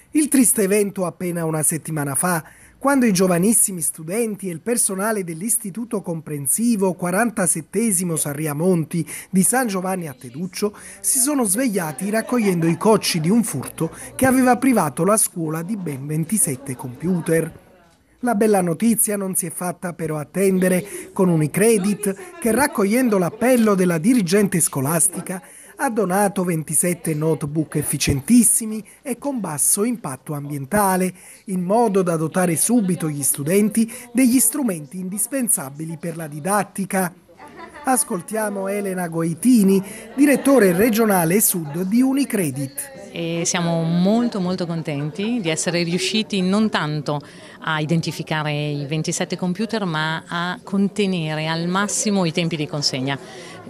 Il triste evento appena una settimana fa, quando i giovanissimi studenti e il personale dell'Istituto Comprensivo 47° Sarriamonti di San Giovanni a Teduccio si sono svegliati raccogliendo i cocci di un furto che aveva privato la scuola di ben 27 computer. La bella notizia non si è fatta però attendere, con Unicredit che, raccogliendo l'appello della dirigente scolastica, ha donato 27 notebook efficientissimi e con basso impatto ambientale, in modo da dotare subito gli studenti degli strumenti indispensabili per la didattica. Ascoltiamo Elena Goitini, direttore regionale Sud di Unicredit. E siamo molto contenti di essere riusciti non tanto a identificare i 27 computer, ma a contenere al massimo i tempi di consegna.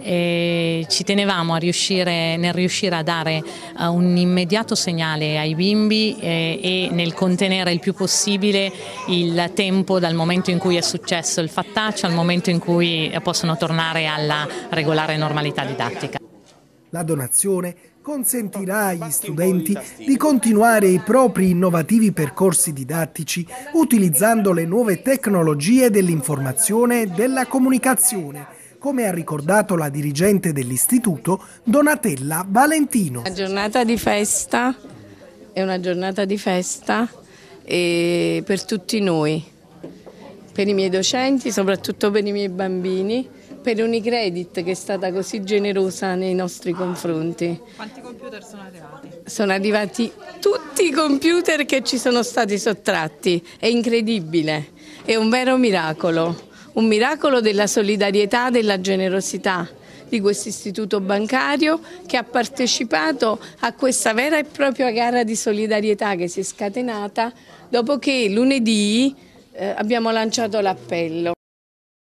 Ci tenevamo nel riuscire a dare un immediato segnale ai bimbi e nel contenere il più possibile il tempo dal momento in cui è successo il fattaccio al momento in cui possono tornare alla regolare normalità didattica. La donazione consentirà agli studenti di continuare i propri innovativi percorsi didattici utilizzando le nuove tecnologie dell'informazione e della comunicazione, come ha ricordato la dirigente dell'istituto Donatella Valentino. Una giornata di festa, è una giornata di festa per tutti noi, per i miei docenti, soprattutto per i miei bambini, per Unicredit che è stata così generosa nei nostri confronti. Quanti computer sono arrivati? Sono arrivati tutti i computer che ci sono stati sottratti, è incredibile, è un vero miracolo. Un miracolo della solidarietà, della generosità di questo istituto bancario che ha partecipato a questa vera e propria gara di solidarietà che si è scatenata dopo che lunedì abbiamo lanciato l'appello.